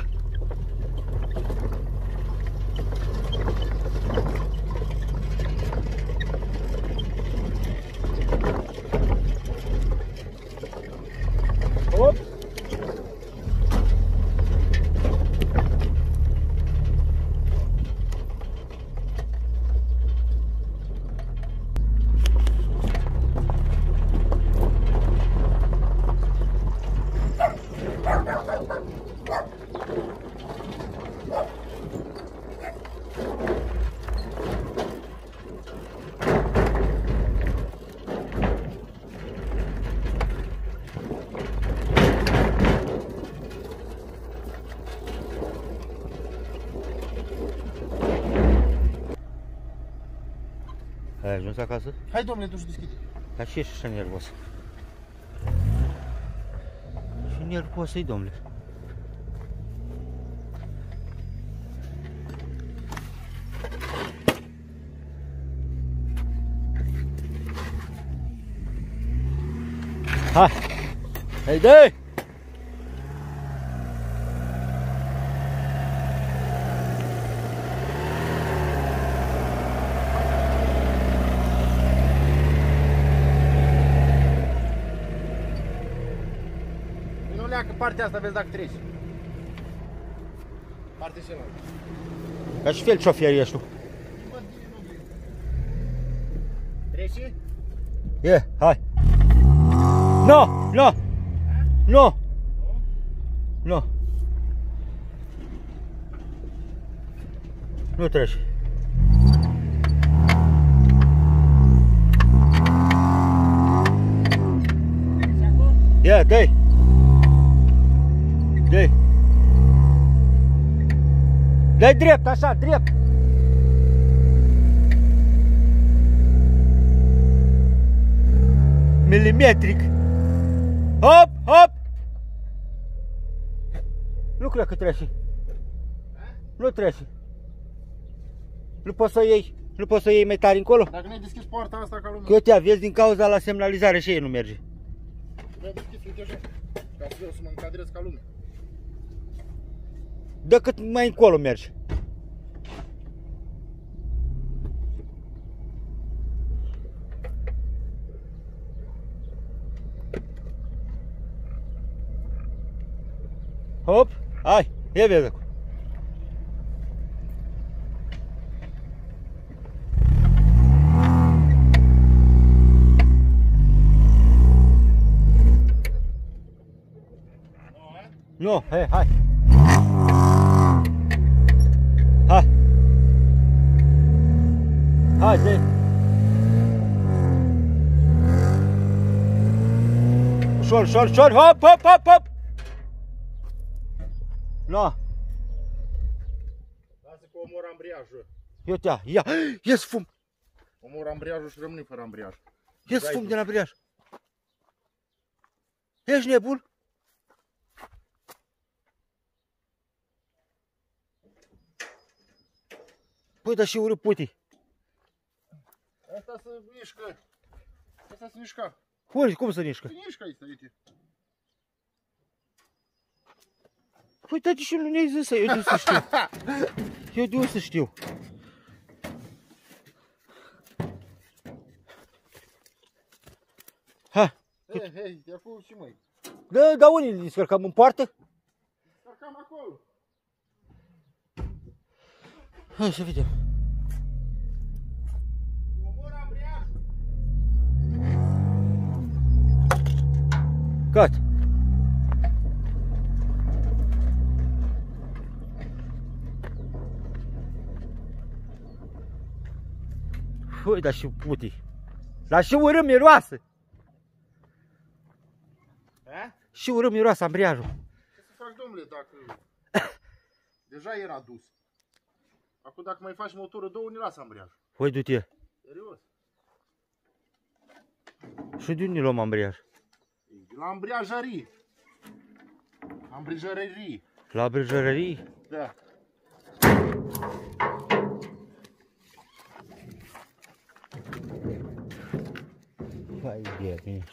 Hop! Ai ajuns acasă? Hai, domnule, du-și deschide. Dar ce ești așa nervos? Ce nervos e, domnule? Hai! Hai, dă-i! Nu leacă partea asta, vezi dacă treci. Partea cealaltă. Ca și fel șofer ești tu. Treci? E, hai! No, no! No! No! Nu treci. Ia, dă-i! Dă-i! Dă-i drept, așa, drept! Milimetric! Hop, hop! Nu cred că trece. Nu trece. Nu poți să iei. Nu poți să iei mai tare încolo? Dacă nu ai deschis poarta asta ca lumea. Că uite, vezi din cauza la semnalizare și ei nu merge. Mi-a deschis, uite așa. Ca să vreau să mă încadrez ca lumea. Dă cât mai încolo mergi. Hop, hai, ia vezi acum. Nu, hai, hai. Hai. Hai, zi. Ușor, ușor, ușor, hop, hop, hop, hop. Nu. Lasă că omor ambriajul. Eu te ia, ies fum. Omor ambriajul și rămâne fără ambriaj. Ies fum din ambriaj. Ești nebun? Păi, dar și urât putii. Asta se mișcă. Asta se mișcă. Cum să nișcă? Se mișcă aici, uite. Păi, dar de ce nu ne-ai zis? Eu de să știu. Eu de să știu. Ha! Hei, de acolo și măi. Da, unde ne descărcăm? În poartă? Cam acolo. Hai să vedem. Omor ambriajul. Gata. Ui, dar și puti. Dar și urât miroasă. A? Și urât miroasă ambriajul. Ce să fac, domnule, dacă... Deja era dus. Acum dacă mai faci motorul două, ne lasă ambriajul. Păi, du-te. Serios. Și de unde luăm ambriaj? La ambriajării. Ambrijărerii. La brăjărării? Da. Hai de mine.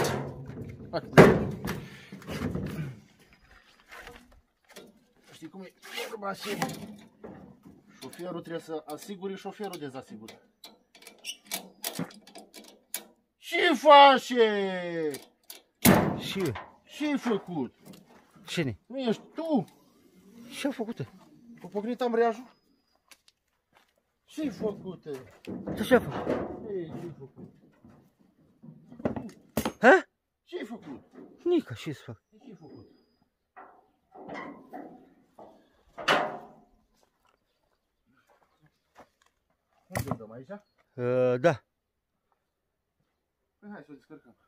Știi cum e vorba și șoferul trebuie să asigure șoferul dezasigură. Ce face? Și eu. Ce-ai făcut? Cine? Nu ești tu? Ce-a făcut? Ai pocnit ambreiajul? Ce-ai făcut? Ce-a făcut? Ce-ai făcut? Ha? Ce-ai făcut? Nica, ce să fac? Ce-ai făcut? Unde dăm aici? Da. Păi hai să o descărcăm.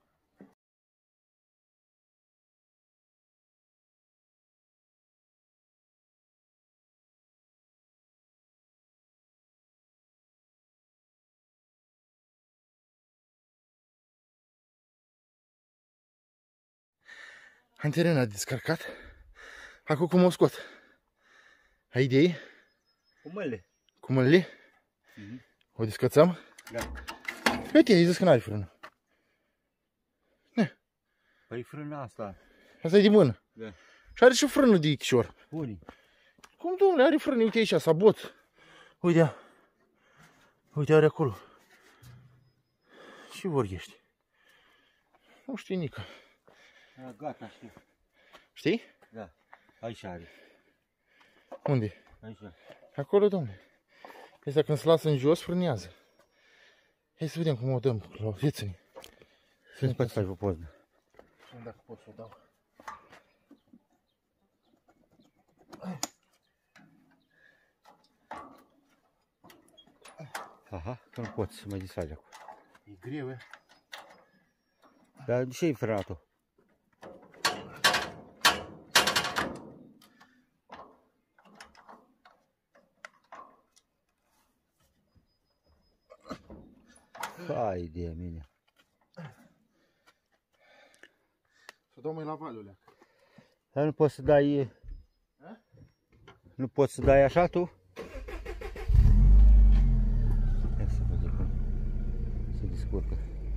Antenena a descărcat. Acum cum o scot? Ai idei? Cu mâinile. Cu mâinile? O descățăm? Da. Uite, ai zis că n-are frână. Păi frâna asta. Asta e de mână. Da. Și are și frână de ichișor. Unii. Cum, domnule, are frână? Uite aici, sabot. Uite. Uite, are acolo. Și vorbești. Nu știi nică. A, gata, știu. Știi? Da. Aici are. Unde? Aici. Acolo, domnule. Asta când se lasă în jos, frânează. Hai să vedem cum o dăm la viețăni. Să-mi poți faci o poză. Dacă pot să o dau. Aha, că nu poți să mai distragi acum. E greu, e? Dar de ce ai frânat-o? Hai de mine. Să dau mai la valul. Dar nu poți să dai... Nu poți să dai așa tu? Ia să vedem cum se descurcă.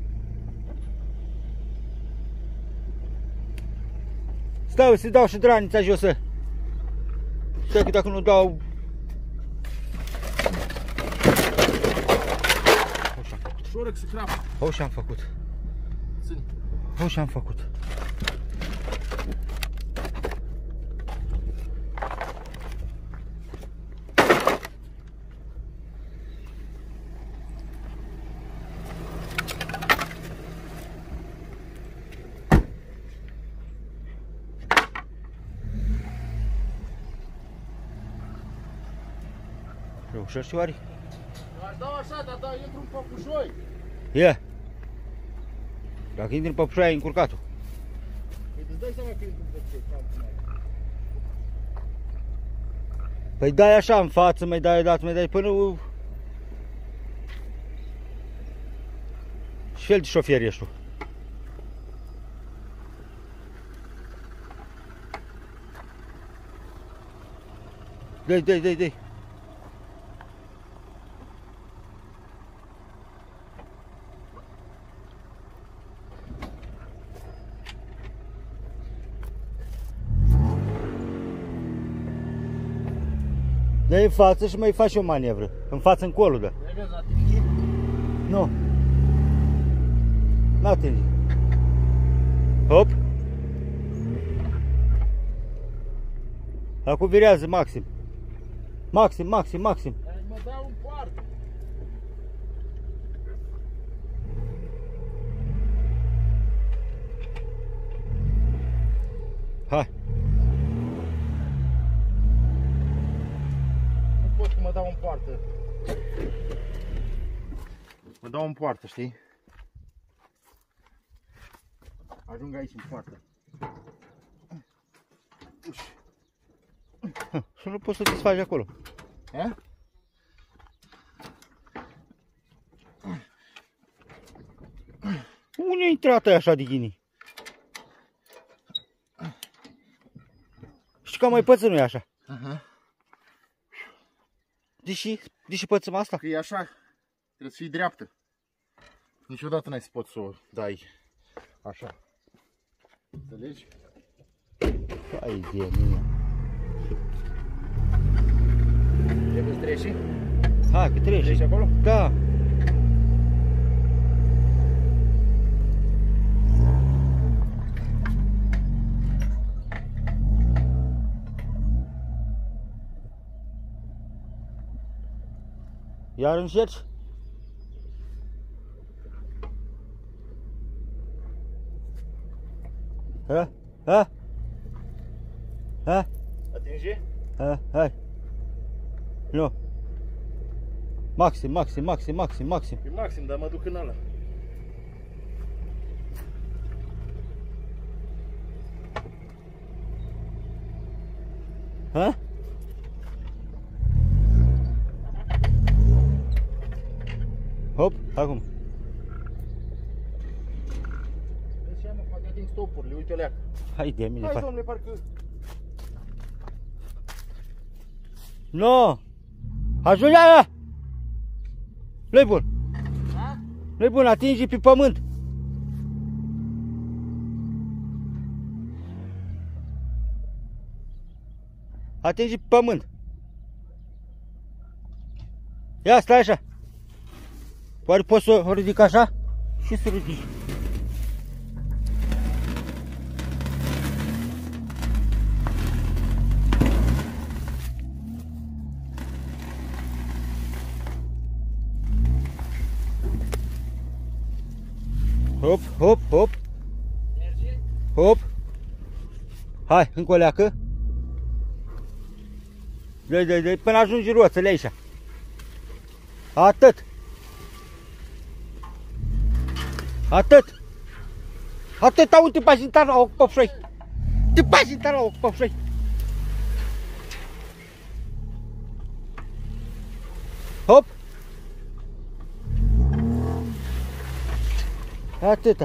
Stai, să dau și dranița josă. Stai că dacă nu dau... Ușoră că se crapă. O, și-am făcut. Ține. O, și-am făcut. Reușești oare? Aș dau așa, dar intru în păpușoi. Ia! Dacă intri în păpușoi, ai încurcat-o. Păi îți dai seama că intru în păpușoi. Păi dai așa în față, mai dai odată, mai dai până... Și fel de șofer ești tu. Dai. Dă-i în față și mai faci o manevră. În față, încolo, da. Mai vezi la tine? Nu. N-atinge. Hop. Acum virează maxim. Maxim. Mă dau în poartă. Hai. Nu pot că mă dau în poartă. Mă dau în poartă, știi? Ajung aici în poartă. Și nu poți să desfaci acolo. E? Unde a intrat aia așa de ghini? Știi că mai păță nu e așa. Aha. Deși pățăm asta? Că e așa, trebuie să fii dreaptă. Niciodată n-ai să poți să o dai așa. Înțelegi? Hai de mine. Trebuie să treci? Hai că treci. Treci acolo? Da. Iar încerci? Ha? Ha? Ha? Atinge? Ha? Hai. Nu. Maxim. E maxim, dar mă duc în ăla. Ha? Hop, acum. Vezi, mă, poate ating stopurile, uite-o leacă. Hai de mine, Hai, fac. domnule, parcă... No! Ajunge aia! Nu-i bun. Da? Nu-i bun, atinge pe pământ. Atinge pe pământ. Ia, stai așa. Oare poți să o ridic așa? Și să ridic. Hop, hop, hop. Merge? Hop. Hai, încă o leacă. Dă-i, până ajungi roțele aici. Atât. Atât. Atât, uite, pașintara, o popșoi. Te pașintara, o popșoi. Hop. Atâta.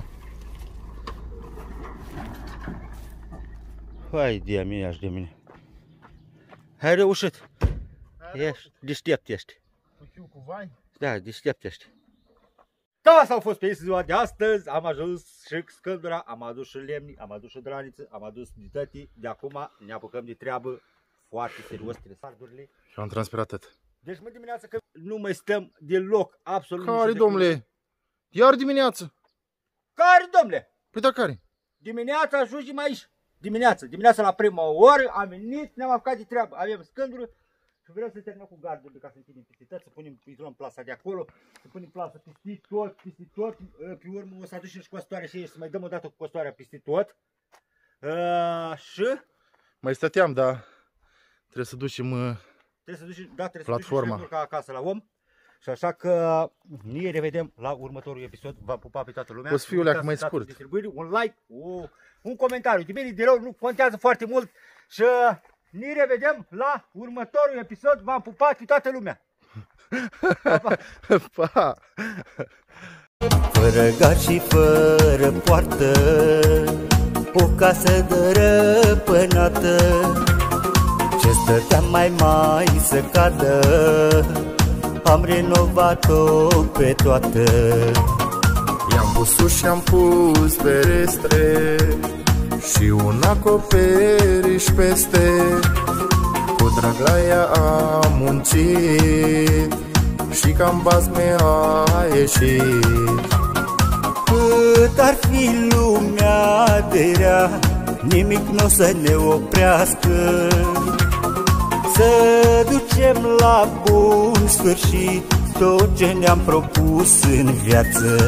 Hai de mine, aș de mine. Ai reușit. Ești, deștept ești. Cu fiu cu vai? Da, deștept ești. Da, asta au fost pe ziua de astăzi. Am ajuns și Scândura, am adus și lemni, am adus și draniță, am adus ditătii. De acum ne apucăm de treabă foarte serios, sardurile. Și am transpirat atât. Deci mă dimineața că nu mai stăm deloc, absolut. Care, domnule? Iar dimineață. Care, domnule? Păi da, care? Dimineața ajungem aici. Dimineața la prima oră am venit, ne-am apucat de treabă. Avem Scândură și vreau să terminăm cu gardurile ca să închidem peste tot, să luăm plasa de acolo, să punem plasa peste tot. Pe urmă o să aducem și costoarea și să mai dăm o dată cu costoarea peste tot. Și Mai stăteam, dar trebuie să ducem trebuie să ducem platforma ca acasă la om. Și așa că ne revedem la următorul episod. V-am pupat pe toată lumea. O să fiu leac mai scurt. Un like, un comentariu. De bine, de rău, nu contează foarte mult. Și ne revedem la următorul episod. V-am pupat pe toată lumea. Pa, pa. Pa! Fără gard și fără poartă, o casă dărăpânată, ce stăteam mai să cadă, am renovat-o pe toată. I-am pus uși și am pus ferestre și un acoperiș peste, cu Cu drag la ea am muncit și cam basme a ieșit. Cât ar fi lumea de rea, nimic n-o să ne oprească. Să ducem la bun sfârșit tot ce ne-am propus în viață.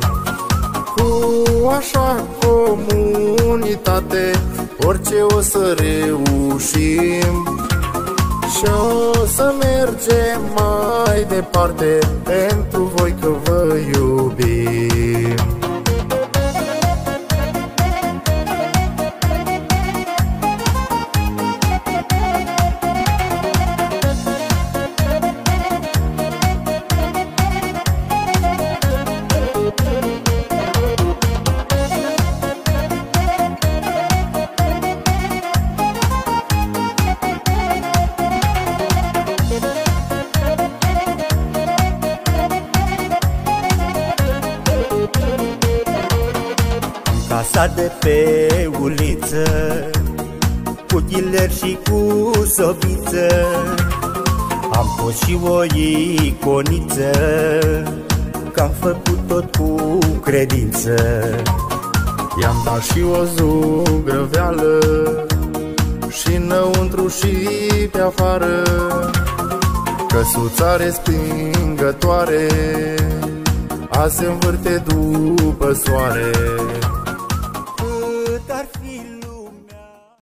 Cu așa comunitate orice o să reușim și o să mergem mai departe pentru voi că vă iubim. Casa de pe uliță, cu ghiler și cu sobiță, am fost și o iconiță, că am făcut tot cu credință. I-am dat și o zugrăveală, și înăuntru și pe afară, căsuța respingătoare, azi se învârte după soare.